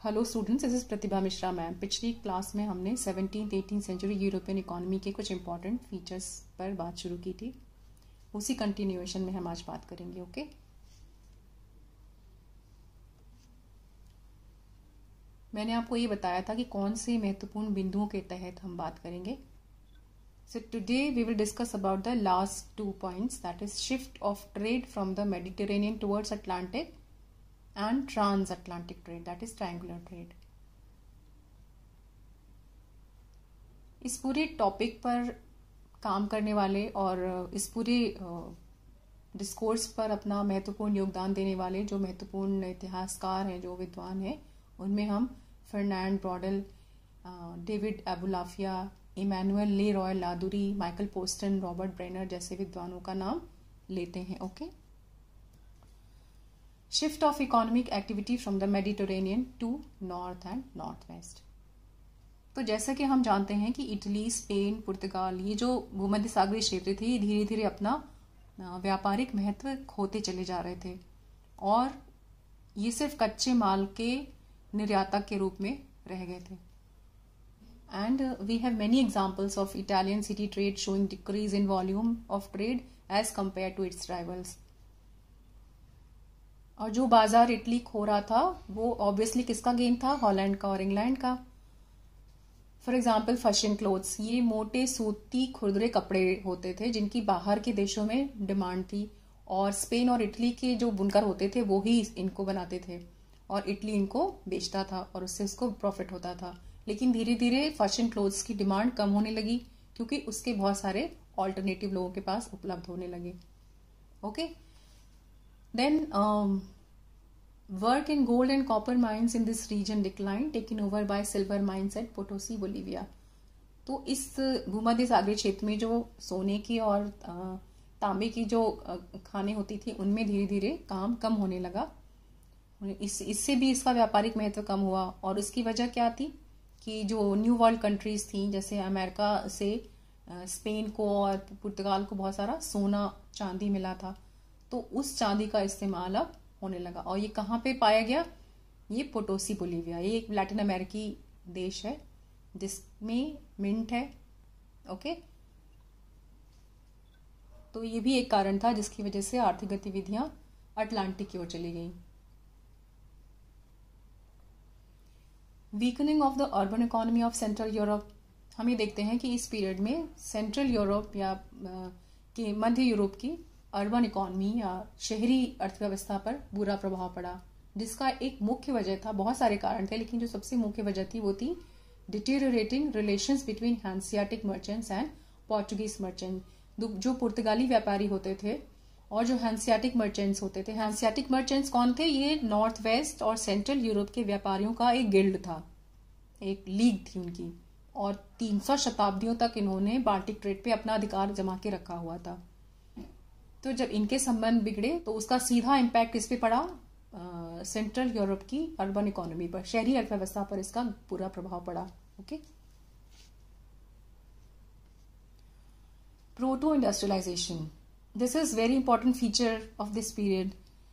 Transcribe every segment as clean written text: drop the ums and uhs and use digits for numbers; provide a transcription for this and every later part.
Hello students, this is Pratibha Mishra ma'am. पिछली class में हमने 17th-18th सेंचुरी यूरोपियन इकोनॉमी के कुछ इंपॉर्टेंट फीचर्स पर बात शुरू की थी। उसी कंटिन्यूएशन में हम आज बात करेंगे। ओके, मैंने आपको ये बताया था कि कौन से महत्वपूर्ण बिंदुओं के तहत हम बात करेंगे। So today we will discuss about the last 2 points, that is shift of trade from the Mediterranean towards Atlantic and transatlantic trade, that is triangular trade। इस पूरे टॉपिक पर काम करने वाले और इस पूरे डिस्कोर्स पर अपना महत्वपूर्ण योगदान देने वाले जो महत्वपूर्ण इतिहासकार हैं, जो विद्वान हैं, उनमें हम फर्नैंड ब्रॉडल, David Abulafia, Emmanuel Le Roy Ladurie, Michael Postan, Robert Brenner जैसे विद्वानों का नाम लेते हैं। Okay, shift of economic activity from the Mediterranean to north and north west. तो जैसा कि हम जानते हैं कि इटली, स्पेन, पुर्तगाल, ये जो भूमध्य सागरीय क्षेत्र थे, धीरे धीरे अपना व्यापारिक महत्व खोते चले जा रहे थे और ये सिर्फ कच्चे माल के निर्यातक के रूप में रह गए थे। And we have many examples of Italian city trade showing decrease in volume of trade as compare to its rivals. और जो बाजार इटली खो रहा था वो ऑब्वियसली किसका गेन था? हॉलैंड का और इंग्लैंड का। फॉर एग्जाम्पल फैशन क्लोथ्स, ये मोटे सूती खुरदरे कपड़े होते थे जिनकी बाहर के देशों में डिमांड थी और स्पेन और इटली के जो बुनकर होते थे वो ही इनको बनाते थे और इटली इनको बेचता था और उससे उसको प्रॉफिट होता था। लेकिन धीरे धीरे फैशन क्लोथ्स की डिमांड कम होने लगी क्योंकि उसके बहुत सारे ऑल्टरनेटिव लोगों के पास उपलब्ध होने लगे। Okay, then work in gold and copper mines in this region declined, taken over by silver mines at Potosi, Bolivia। तो इस भूमध्य सागरीय क्षेत्र में जो सोने की और तांबे की जो खानें होती थी उनमें धीरे धीरे काम कम होने लगा। इससे भी इसका व्यापारिक महत्व कम हुआ और उसकी वजह क्या थी कि जो न्यू वर्ल्ड कंट्रीज थी, जैसे अमेरिका से स्पेन को और पुर्तगाल को बहुत सारा सोना चांदी मिला था, तो उस चांदी का इस्तेमाल अब होने लगा। और ये कहाँ पे पाया गया? ये पोटोसी, बोलीविया। ये एक लैटिन अमेरिकी देश है जिसमें मिंट है। ओके, तो ये भी एक कारण था जिसकी वजह से आर्थिक गतिविधियां अटलांटिक की ओर चली गई। Weakening of the urban economy of central Europe, हम ये देखते हैं कि इस पीरियड में सेंट्रल यूरोप या के मध्य यूरोप की अर्बन इकोनॉमी या शहरी अर्थव्यवस्था पर बुरा प्रभाव पड़ा, जिसका एक मुख्य वजह था, बहुत सारे कारण थे लेकिन जो सबसे मुख्य वजह थी वो थी deteriorating relations between Hanseatic merchants and Portuguese merchant. जो पुर्तगाली व्यापारी होते थे और जो हैंसियाटिक मर्चेंट्स होते थे। हैंसियाटिक मर्चेंट्स कौन थे? ये नॉर्थ वेस्ट और सेंट्रल यूरोप के व्यापारियों का एक गिल्ड था, एक लीग थी उनकी, और 300 शताब्दियों तक इन्होंने बाल्टिक ट्रेड पे अपना अधिकार जमा के रखा हुआ था। तो जब इनके संबंध बिगड़े तो उसका सीधा इम्पैक्ट इस पे पड़ा सेंट्रल यूरोप की अर्बन इकोनॉमी पर, शहरी अर्थव्यवस्था पर इसका पूरा प्रभाव पड़ा। Okay, proto industrialisation, this is very important feature of this period.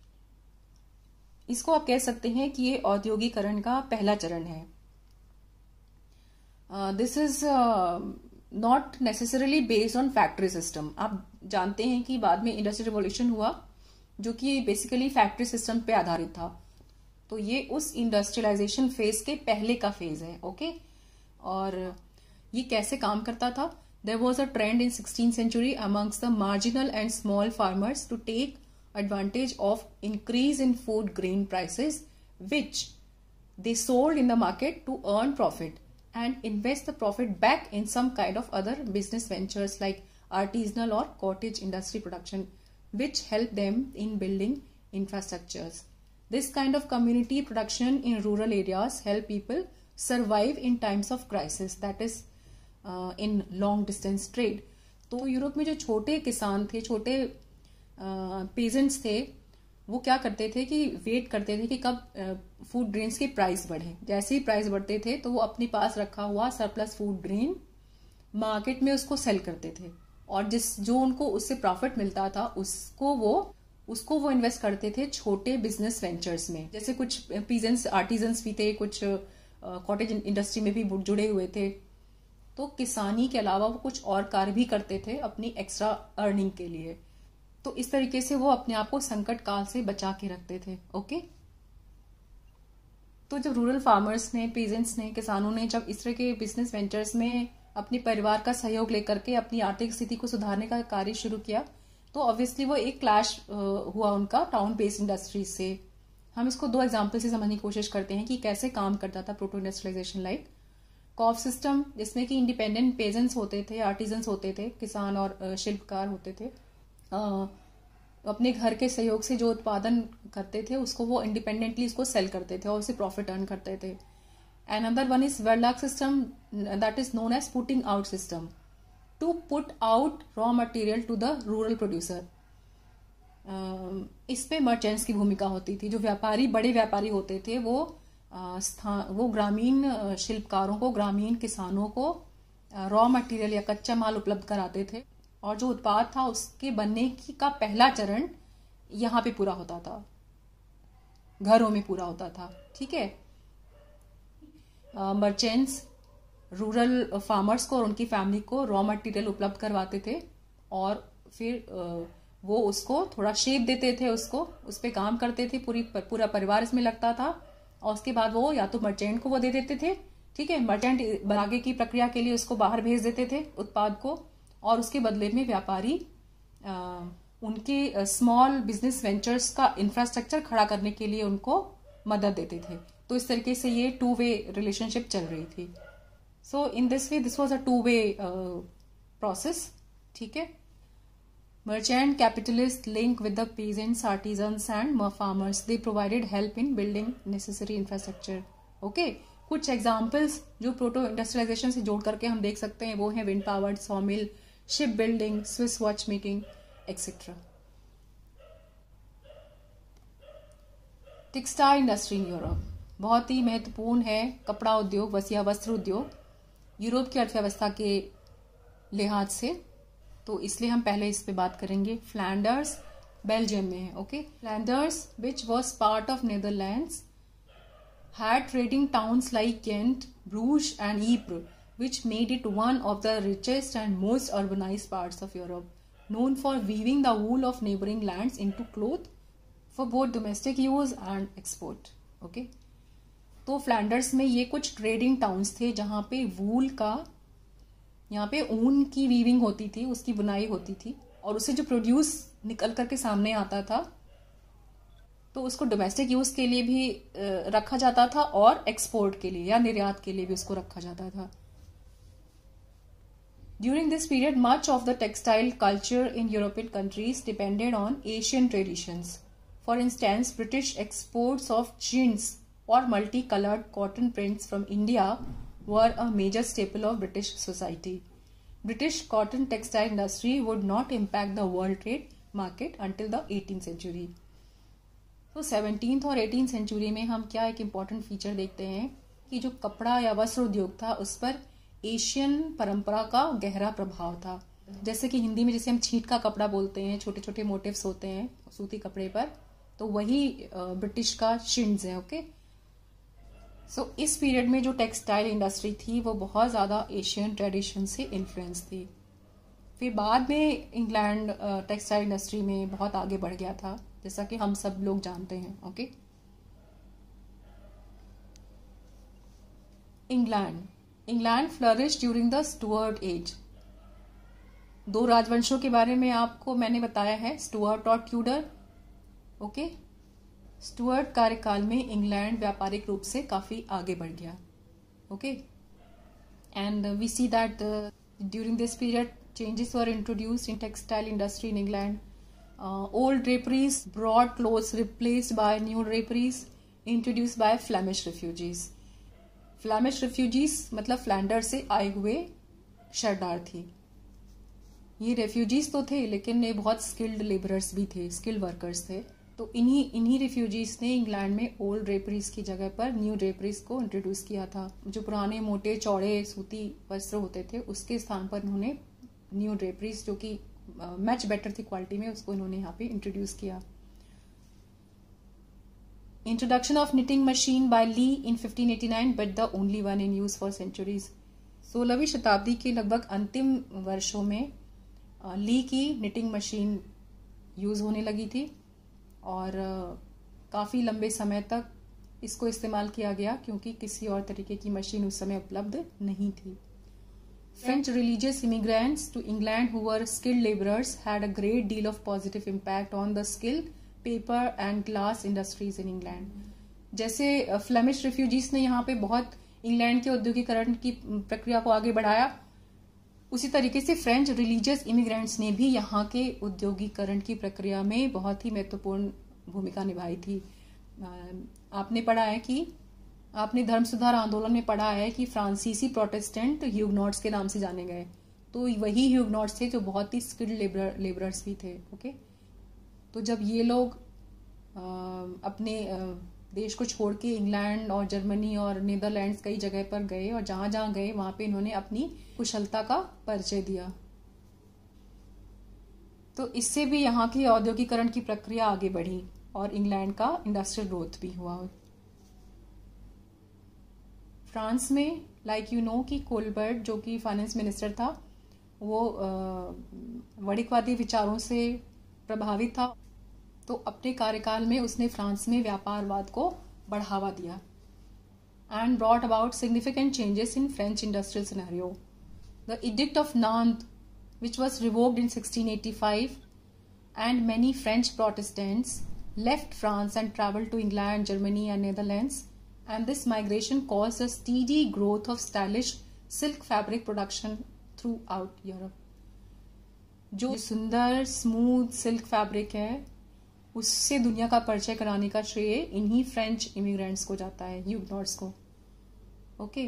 इसको आप कह सकते हैं कि ये औद्योगिकरण का पहला चरण है। This is not necessarily based on factory system. आप जानते हैं कि बाद में इंडस्ट्रियल रिवॉल्यूशन हुआ जो कि बेसिकली फैक्ट्री सिस्टम पे आधारित था, तो ये उस इंडस्ट्रियलाइजेशन फेज के पहले का फेज है। ओके, और ये कैसे काम करता था? There was a trend in 16th century amongst the marginal and small farmers to take advantage of increase in food grain prices which they sold in the market to earn profit and invest the profit back in some kind of other business ventures like artisanal or cottage industry production, which help them in building infrastructures. This kind of community production in rural areas help people survive in times of crisis, that is in long distance trade। तो Europe में जो छोटे किसान थे, छोटे pageants थे, वो क्या करते थे कि वेट करते थे कि कब फूड ग्रेन्स के प्राइस बढ़े। जैसे ही प्राइस बढ़ते थे तो वो अपने पास रखा हुआ सरप्लस फूड ग्रेन मार्केट में उसको सेल करते थे और जो उनको उससे प्रॉफिट मिलता था उसको वो उसको वो इन्वेस्ट करते थे छोटे बिजनेस वेंचर्स में। जैसे कुछ पीजेंट्स आर्टिजन्स भी थे, कुछ कॉटेज इंडस्ट्री में भी जुड़े हुए थे। तो किसानी के अलावा वो कुछ और कार्य भी करते थे अपनी एक्स्ट्रा अर्निंग के लिए। तो इस तरीके से वो अपने आप को संकट काल से बचा के रखते थे। ओके, तो जब रूरल फार्मर्स ने, पीजेंट्स ने, किसानों ने जब इस तरह के बिजनेस वेंचर्स में अपने परिवार का सहयोग लेकर के अपनी आर्थिक स्थिति को सुधारने का कार्य शुरू किया, तो ऑब्वियसली वो एक क्लैश हुआ उनका टाउन बेस्ड इंडस्ट्रीज से। हम इसको 2 एग्जाम्पल से समझने की कोशिश करते हैं कि कैसे काम करता था proto industrialisation. Like Kauf system, जिसमें कि इंडिपेंडेंट पेजेंट्स होते थे, आर्टिजन्स होते थे, किसान और शिल्पकार होते थे। अपने घर के सहयोग से जो उत्पादन करते थे उसको वो इंडिपेंडेंटली उसको सेल करते थे और उससे प्रॉफिट अर्न करते थे। Another one is Verlag system, that is known as putting out system, to put out raw material to the rural producer. इस पे मर्चेंट्स की भूमिका होती थी। जो व्यापारी, बड़े व्यापारी होते थे, वो ग्रामीण शिल्पकारों को, ग्रामीण किसानों को रॉ मटेरियल या कच्चा माल उपलब्ध कराते थे, और जो उत्पाद था उसके बनने का पहला चरण यहाँ पे पूरा होता था, घरों में पूरा होता था। ठीक है, मर्चेंट्स रूरल फार्मर्स को और उनकी फैमिली को रॉ मटेरियल उपलब्ध करवाते थे, और फिर वो उसको थोड़ा शेप देते थे, उसको उस पर काम करते थे, पूरा परिवार इसमें लगता था, और उसके बाद वो या तो मर्चेंट को वो दे देते थे। ठीक है, मर्चेंट आगे की प्रक्रिया के लिए उसको बाहर भेज देते थे उत्पाद को, और उसके बदले में व्यापारी उनके स्मॉल बिजनेस वेंचर्स का इंफ्रास्ट्रक्चर खड़ा करने के लिए उनको मदद देते थे। तो इस तरीके से ये 2-वे रिलेशनशिप चल रही थी। So in this way this was a two way process. ठीक है, merchant capitalist link with the peasants, artisans and farmers. They provided help in building necessary infrastructure. Okay, कुछ एग्जाम्पल्स जो प्रोटो इंडस्ट्रियलाइजेशन से जोड़ करके हम देख सकते हैं वो है wind powered, sawmill, ship building, Swiss watch making etcetera. Textile industry in Europe बहुत ही महत्वपूर्ण है। कपड़ा उद्योग, वस्त्र उद्योग यूरोप की अर्थव्यवस्था के लिहाज से, तो इसलिए हम पहले इस पे बात करेंगे। फ्लैंडर्स बेल्जियम में है। Okay, Flanders which was part of Netherlands had trading towns like Ghent, Bruges and Ypres, which made it one of the richest and most urbanized parts of Europe, known for weaving the wool of neighboring lands into cloth for both domestic use and export. Okay, तो Flanders में ये कुछ trading towns थे जहाँ पे वूल का, यहाँ पे ऊन की वीविंग होती थी, उसकी बुनाई होती थी, और उससे जो प्रोड्यूस निकल करके सामने आता था तो उसको डोमेस्टिक यूज के लिए भी रखा जाता था और एक्सपोर्ट के लिए या निर्यात के लिए भी उसको रखा जाता था। During this period much of the textile culture in European countries depended on Asian traditions. For instance, British exports of jeans और multi coloured cotton prints from India were a major staple of British society. British cotton textile industry would not impact the world trade market until the 18th century. तो 17th और 18th century में हम क्या एक important feature देखते हैं कि जो कपड़ा या वस्त्र उद्योग था उस पर एशियन परंपरा का गहरा प्रभाव था। जैसे कि हिंदी में जैसे हम छींट का कपड़ा बोलते हैं, छोटे छोटे मोटिव्स होते हैं सूती कपड़े पर, तो वही ब्रिटिश का शिन्स है। ओके, सो इस पीरियड में जो टेक्सटाइल इंडस्ट्री थी वो बहुत ज़्यादा एशियन ट्रेडिशन से इन्फ्लुएंस थी। फिर बाद में इंग्लैंड टेक्सटाइल इंडस्ट्री में बहुत आगे बढ़ गया था, जैसा कि हम सब लोग जानते हैं। Okay, England flourish during the Stuart age. 2 राजवंशों के बारे में आपको मैंने बताया है, स्टुअर्ट और ट्यूडर। ओके, स्टुअर्ट कार्यकाल में इंग्लैंड व्यापारिक रूप से काफी आगे बढ़ गया। Okay, and we see that during this period changes were introduced in textile industry in England. Old draperies, broad clothes replaced by new draperies introduced by Flemish refugees. Flemish refugees मतलब Flander से आए हुए शरणार्थी। ये refugees तो थे लेकिन ये बहुत स्किल्ड लेबरर्स भी थे, स्किल्ड वर्कर्स थे। तो इन्हीं रिफ्यूजीज ने इंग्लैंड में ओल्ड ड्रेपरीज की जगह पर न्यू ड्रेपरीज को इंट्रोड्यूस किया था। जो पुराने मोटे चौड़े सूती वस्त्र होते थे उसके स्थान पर इन्होंने न्यू ड्रेपरीज जो कि मच बेटर थी क्वालिटी में, उसको इन्होंने यहाँ पे इंट्रोड्यूस किया। Introduction of knitting machine by Lee in 1589 but the only one in use for centuries. 16वीं शताब्दी के लगभग अंतिम वर्षों में ली की निटिंग मशीन यूज होने लगी थी और काफ़ी लंबे समय तक इसको इस्तेमाल किया गया क्योंकि किसी और तरीके की मशीन उस समय उपलब्ध नहीं थी। French religious immigrants to England who were skilled laborers had a great deal of positive impact on the steel, paper and glass industries in England। जैसे फ्लेमिश रिफ्यूजीज ने यहाँ पे बहुत इंग्लैंड के औद्योगिकरण की प्रक्रिया को आगे बढ़ाया, उसी तरीके से फ्रेंच रिलीजियस इमिग्रेंट्स ने भी यहाँ के औद्योगिकरण की प्रक्रिया में बहुत ही महत्वपूर्ण भूमिका निभाई थी। आपने पढ़ा है कि आपने धर्म सुधार आंदोलन में पढ़ा है कि फ्रांसीसी प्रोटेस्टेंट ह्यूगनॉट्स के नाम से जाने गए, तो वही ह्यूगनॉट्स थे जो बहुत ही स्किल्ड लेबरर्स भी थे। ओके, तो जब ये लोग अपने देश को छोड़ के इंग्लैंड और जर्मनी और नीदरलैंड्स कई जगह पर गए और जहां जहां गए वहां पे इन्होंने अपनी कुशलता का परिचय दिया, तो इससे भी यहाँ की औद्योगिकरण की प्रक्रिया आगे बढ़ी और इंग्लैंड का इंडस्ट्रियल ग्रोथ भी हुआ। फ्रांस में लाइक यू नो कि कोलबर्ट जो कि फाइनेंस मिनिस्टर था वो वणिकवादी विचारों से प्रभावित था, तो अपने कार्यकाल में उसने फ्रांस में व्यापारवाद को बढ़ावा दिया and brought about significant changes in French industrial scenario. The edict of Nantes which was revoked in 1685 and many French Protestants left France and traveled to England, Germany and Netherlands, and this migration caused a steady growth of stylish silk fabric production throughout Europe। जो सुंदर smooth silk fabric है उससे दुनिया का परिचय कराने का श्रेय इन्हीं फ्रेंच इमिग्रेंट्स को जाता है, ह्यूगनॉट्स को। ओके,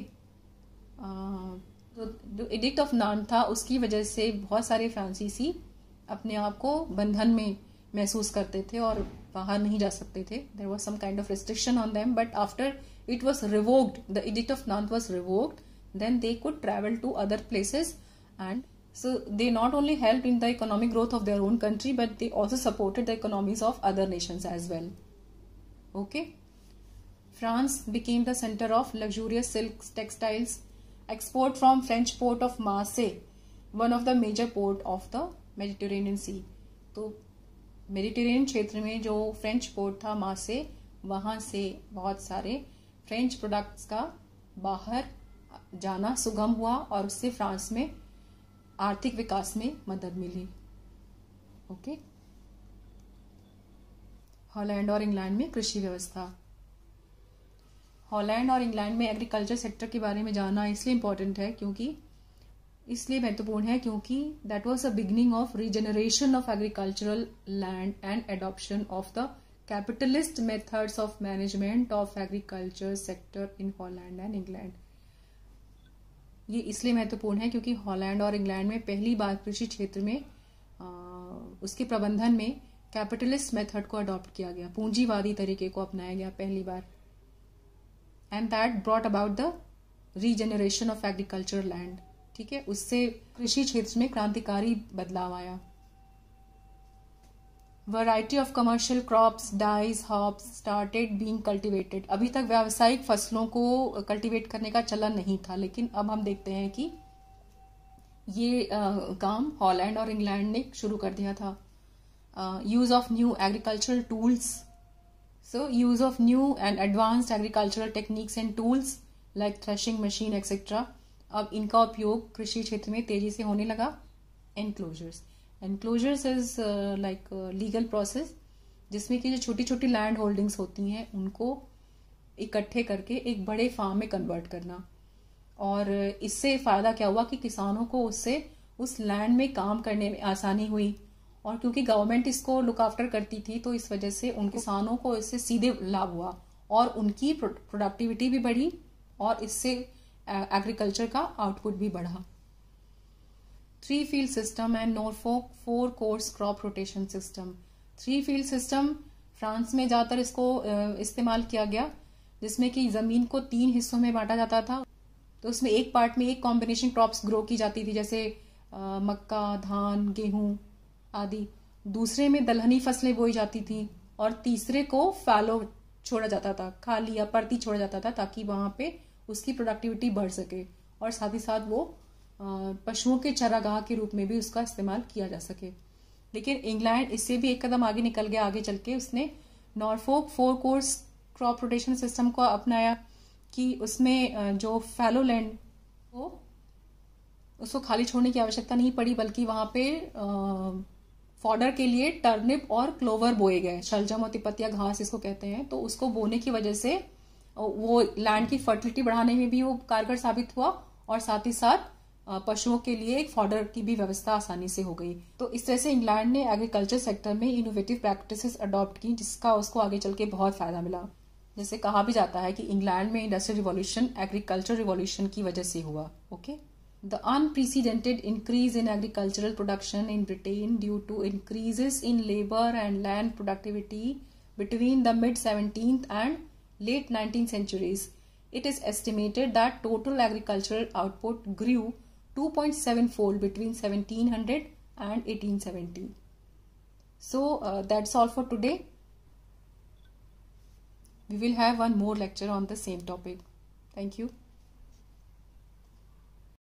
तो जो एडिक्ट ऑफ नांत था उसकी वजह से बहुत सारे फ्रांसीसी अपने आप को बंधन में महसूस करते थे और बाहर नहीं जा सकते थे। There was some kind of restriction on them, but after it was revoked, the edict of Nantes was revoked, then they could travel to other places and so they not only helped in the economic growth of their own country but they also supported the economies of other nations as well। Okay, France became the center of luxurious silk textiles export from French port of Marseille, one of the major port of the Mediterranean Sea। तो Mediterranean क्षेत्र में जो French port था मार्से, वहां से बहुत सारे French products का बाहर जाना सुगम हुआ और उससे फ्रांस में आर्थिक विकास में मदद मिली। ओके, हॉलैंड और इंग्लैंड में कृषि व्यवस्था। हॉलैंड और इंग्लैंड में एग्रीकल्चर सेक्टर के बारे में जानना इसलिए इम्पोर्टेंट है इसलिए महत्वपूर्ण है क्योंकि that was the beginning of regeneration of agricultural land and adoption of the capitalist methods of management of agriculture sector in Holland and England. ये इसलिए महत्वपूर्ण है क्योंकि हॉलैंड और इंग्लैंड में पहली बार कृषि क्षेत्र में उसके प्रबंधन में कैपिटलिस्ट मेथड को अडॉप्ट किया गया, पूंजीवादी तरीके को अपनाया गया पहली बार, and that brought about the regeneration of agriculture land. ठीक है, उससे कृषि क्षेत्र में क्रांतिकारी बदलाव आया। Variety of commercial crops, dyes, herbs started being cultivated. अभी तक व्यावसायिक फसलों को कल्टीवेट करने का चलन नहीं था, लेकिन अब हम देखते हैं कि ये काम हॉलैंड और इंग्लैंड ने शुरू कर दिया था। Use of new agricultural tools, so use of new and advanced agricultural techniques and tools like threshing machine etcetera, अब इनका उपयोग कृषि क्षेत्र में तेजी से होने लगा। Enclosures, enclosures is like legal process जिसमें कि जो छोटी छोटी लैंड होल्डिंग्स होती हैं उनको इकट्ठे करके एक बड़े फार्म में कन्वर्ट करना, और इससे फायदा क्या हुआ कि किसानों को उससे उस लैंड में काम करने में आसानी हुई, और क्योंकि गवर्नमेंट इसको लुक आफ्टर करती थी तो इस वजह से उन किसानों को इससे सीधे लाभ हुआ और उनकी प्रोडक्टिविटी भी बढ़ी और इससे एग्रीकल्चर का आउटपुट भी बढ़ा। 3 field system and Norfolk 4 course crop rotation system। 3 field system France में ज्यादातर इसको इस्तेमाल किया गया, जिसमें कि जमीन को 3 हिस्सों में बांटा जाता था। तो उसमें एक पार्ट में एक कॉम्बिनेशन क्रॉप्स ग्रो की जाती थी, जैसे मक्का, धान, गेहूं आदि। दूसरे में दलहनी फसलें बोई जाती थी और तीसरे को फैलो छोड़ा जाता था, खाली या परती छोड़ा जाता था, ताकि वहाँ पे उसकी प्रोडक्टिविटी बढ़ सके और साथ ही साथ वो पशुओं के चारागाह के रूप में भी उसका इस्तेमाल किया जा सके। लेकिन इंग्लैंड इससे भी एक कदम आगे निकल गया। आगे चल के उसने Norfolk 4 course crop rotation system को अपनाया कि उसमें जो फैलो लैंड हो उसको खाली छोड़ने की आवश्यकता नहीं पड़ी, बल्कि वहां पे फॉडर के लिए टर्निप और क्लोवर बोए गए। शलजम और तिपतिया घास इसको कहते हैं। तो उसको बोने की वजह से वो लैंड की फर्टिलिटी बढ़ाने में भी वो कारगर साबित हुआ और साथ ही साथ पशुओं के लिए एक फॉडर की भी व्यवस्था आसानी से हो गई। तो इस तरह से इंग्लैंड ने एग्रीकल्चर सेक्टर में इनोवेटिव प्रैक्टिसेस अडॉप्ट की, जिसका उसको आगे चल के बहुत फायदा मिला। जैसे कहा भी जाता है कि इंग्लैंड में इंडस्ट्रियल रिवॉल्यूशन एग्रीकल्चर रिवॉल्यूशन की वजह से हुआ। Okay, the unprecedented increase in agricultural production in Britain due to increases in labour and land productivity between the mid-17th and late 19th centuries. It is estimated that total agricultural output grew 2.7-fold between 1700 and 1870. So that's all for today. We will have one more lecture on the same topic. Thank you.